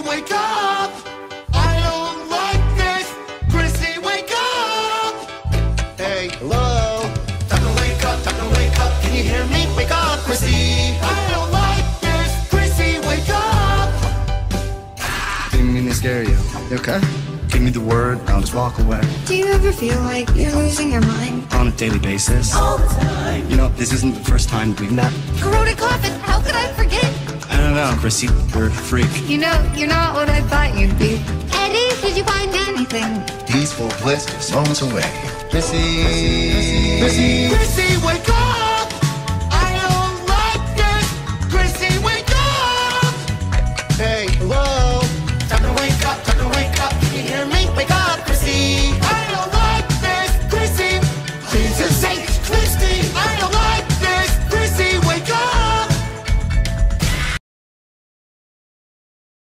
wake up. I don't like this. Chrissy, wake up. Hey, hello. Time to wake up, time to wake up. Can you hear me? Wake up, Chrissy. I don't like this. Chrissy, wake up. Didn't mean to scare you. You okay? Give me the word, I'll just walk away. Do you ever feel like you're losing your mind? On a daily basis. All the time. You know, this isn't the first time we've met. Corroded coffin, how could I forget? I don't know, Chrissy, you're a freak. You know, you're not what I thought you'd be. Eddie, did you find anything? Peaceful bliss just moments away. Chrissy, wake